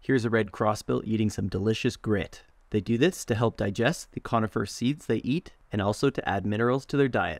Here's a red crossbill eating some delicious grit. They do this to help digest the conifer seeds they eat and also to add minerals to their diet.